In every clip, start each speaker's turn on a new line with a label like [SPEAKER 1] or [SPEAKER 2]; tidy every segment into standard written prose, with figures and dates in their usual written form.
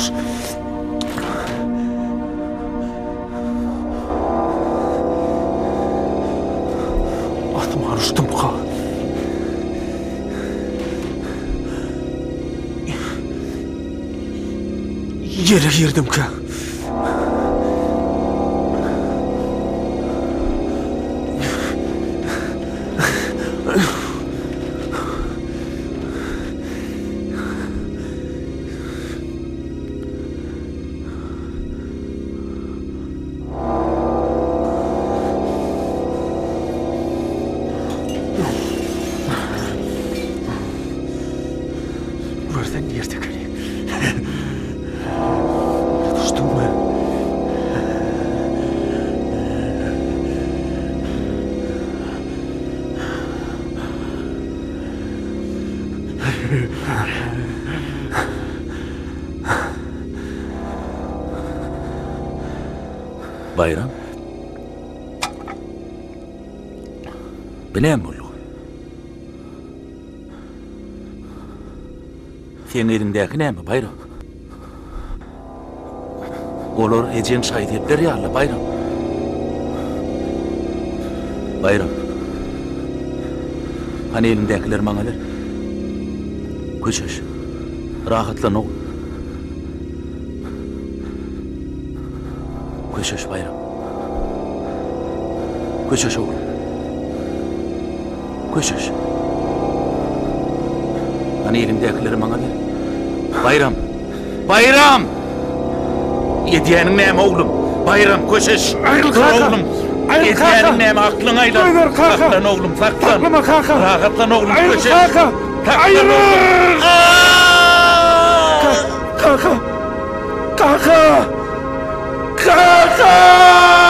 [SPEAKER 1] olur. Atım harıştım ka. Yere girdim ka. Buradan yerde kalayım. Düştüm mü?
[SPEAKER 2] Bayram. Bilem ulu. Senin elindeki ne mi Bayram? Olur ecen şahit etler ya Bayram. Bayram. Hani elindekiler bana ver. Köşeş. Rahatlan oğlum. Köşeş Bayram. Köşeş oğlum. Köşeş. Hani elimdekileri bana ver. Bayram. Bayram! Yediyenin neyme oğlum? Bayram köşeş.
[SPEAKER 1] Ayrıl kanka.
[SPEAKER 2] Oğlum.
[SPEAKER 1] Ayrıl kanka.
[SPEAKER 2] Yediyenin neyme aklın aylan.
[SPEAKER 1] Ayrıl kanka.
[SPEAKER 2] Saklan oğlum saklan.
[SPEAKER 1] Saklama kanka.
[SPEAKER 2] Rahatlan oğlum
[SPEAKER 1] Ayrıl
[SPEAKER 2] köşeş.
[SPEAKER 1] kanka. Ayrıl. Kanka. Kanka. Kanka.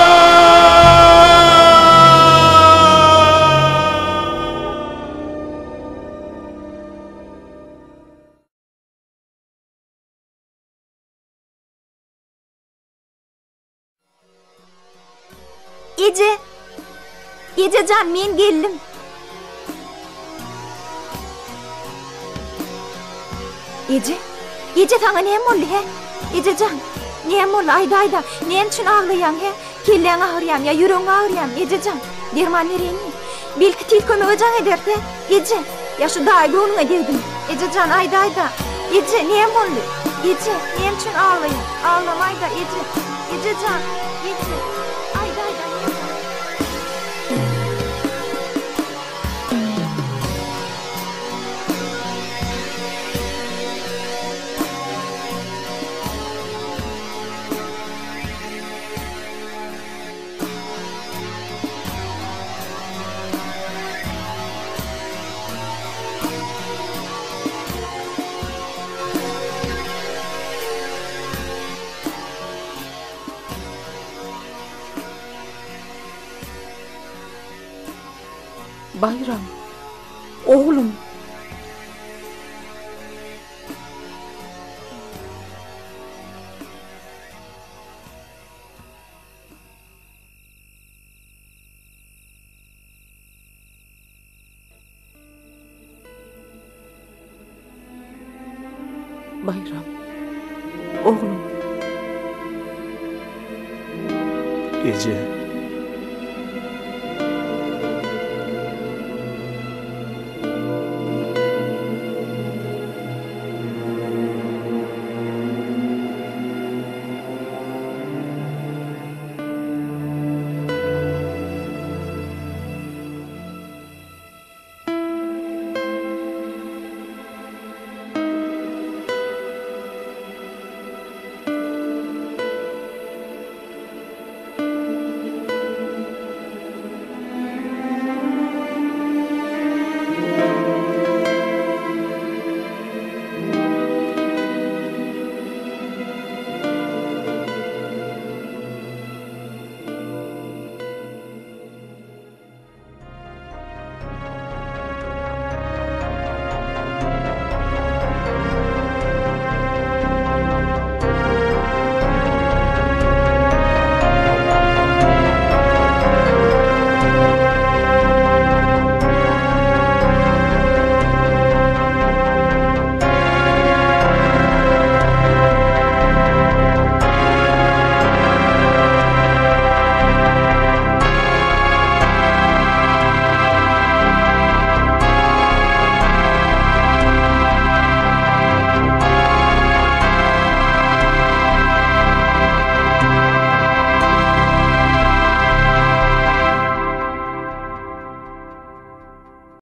[SPEAKER 3] Ececan men geldim. Ece sana neyem oldu he? Ececan, neyem oldu ayda, neyin için ağlayan he? Kellen ağrıyan ya yüreğin ağrıyan Ececan, derman vereyim mi? Belki tilkimi öcan eder he? Ece, ya şu dahi onunla devdim. Ececan ayda, Ece neyem oldu? Ece, neyin için ağlayan? Ağlama ayda Ece, Ececan, Ece, ayda neyem oldu?
[SPEAKER 4] Bayram, oğlum. Bayram, oğlum.
[SPEAKER 1] Ece.